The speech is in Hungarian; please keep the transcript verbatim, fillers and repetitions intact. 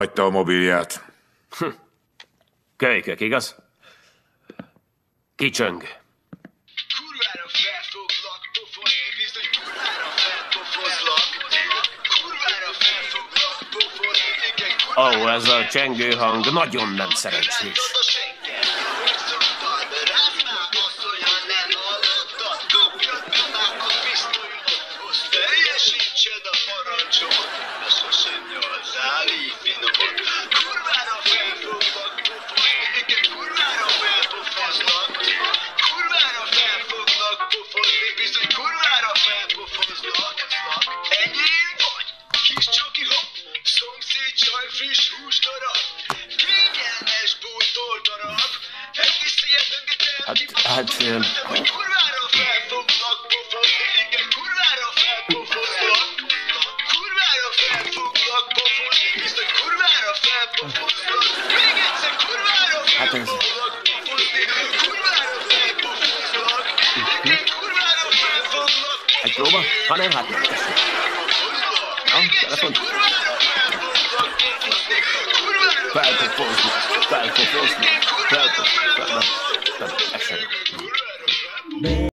Hagyta a mobilját. Hm. Kölykök, igaz? Kicsöng. Kurvára felfoglak, pofozni bizony, kurvára felpofozlak. Kurvára felfoglak, pofozni, igen, kurvára. Ó, oh, ez a csengő hang nagyon nem szerencsés. Teljesítsed a parancsomat, de sosem nyolzál így finoman. Kurvára felfoglak, pofozni, igen, kurvára felpofozlak. Kurvára felfoglak, pofozni, bizony kurvára felpofozlak. Enyém vagy, kis csoki hopp, szomszéd csaj, friss hús darab. Kényelmes bújtól darab, egész szépen öngetem Hát, ki. hát... Kurvára felfoglak, pofozni, igen, kurvára felpofozlak. Kurvára felfoglak, pofozni, bizony kurvára felpofozlak. Még egyszer kurvára felfoglak, pofozni, kurvára felpofozlak. Igen, kurvára felfoglak, Egy próba? Ha nem, hát nem. Na, telefon. Felpofozni, felpofozni, felpofozni, felpofozni, felpofozni,